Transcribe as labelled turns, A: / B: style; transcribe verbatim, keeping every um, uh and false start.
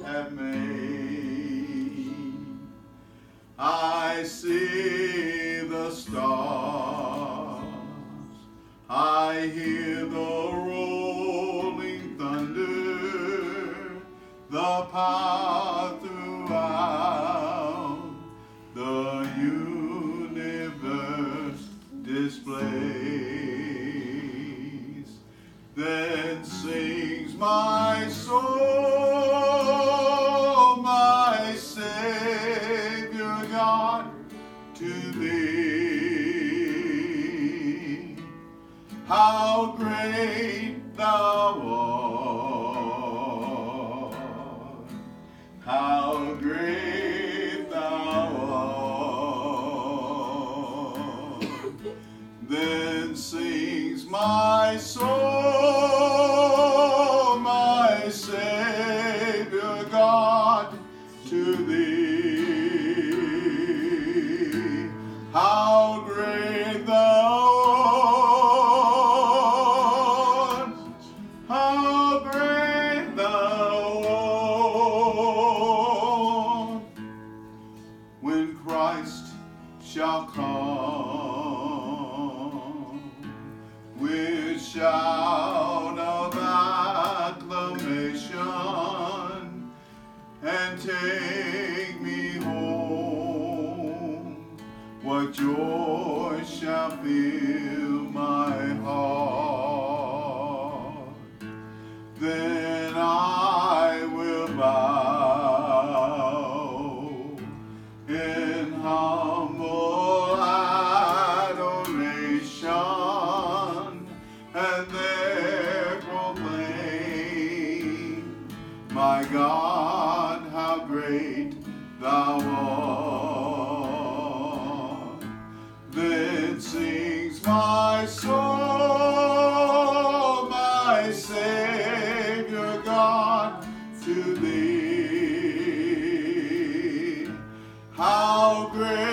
A: have made. I see the stars, I hear the rolling thunder, the power throughout the universe displays. Then sings my soul, my Savior God, to thee. How great thou art, how great thou art. Then sings my soul, my Savior God, to thee. How great thou art, how great thou art. When Christ shall come with shout of acclamation and take me home, what joy shall fill my heart. Then I will bow in humble adoration and there proclaim, my God, how great thou art. Then sings my soul, my Savior God, to thee. How great